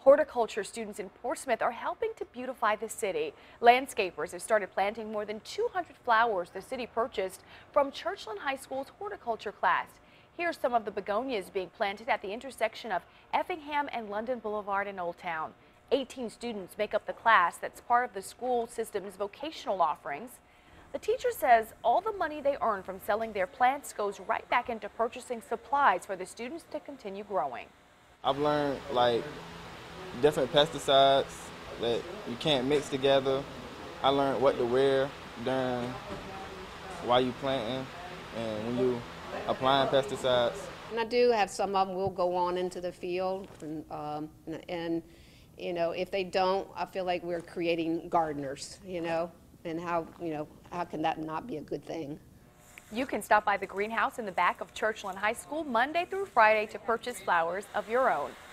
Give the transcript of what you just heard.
Horticulture students in Portsmouth are helping to beautify the city. Landscapers have started planting more than 200 flowers the city purchased from Churchland High School's horticulture class. Here's some of the begonias being planted at the intersection of Effingham and London Boulevard in Old Town. 18 students make up the class that's part of the school system's vocational offerings. The teacher says all the money they earn from selling their plants goes right back into purchasing supplies for the students to continue growing. I've learned different pesticides that you can't mix together. I learned what to wear while you planting and when you applying pesticides. And I do have some of them will go on into the field, and you know, if they don't, I feel like we're creating gardeners, and how can that not be a good thing? You can stop by the greenhouse in the back of Churchland High School Monday through Friday to purchase flowers of your own.